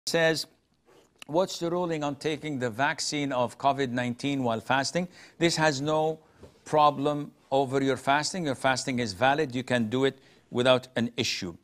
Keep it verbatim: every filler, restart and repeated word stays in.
Says, what's the ruling on taking the vaccine of COVID nineteen while fasting? This has no problem over your fasting. Your fasting is valid. You can do it without an issue.